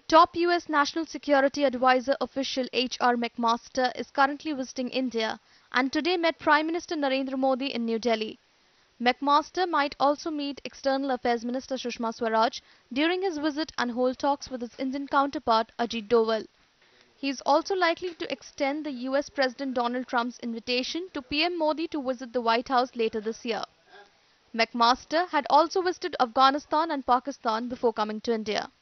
Top US National Security Advisor official H.R. McMaster is currently visiting India and today met Prime Minister Narendra Modi in New Delhi. McMaster might also meet External Affairs Minister Sushma Swaraj during his visit and hold talks with his Indian counterpart Ajit Doval. He is also likely to extend the US President Donald Trump's invitation to PM Modi to visit the White House later this year. McMaster had also visited Afghanistan and Pakistan before coming to India.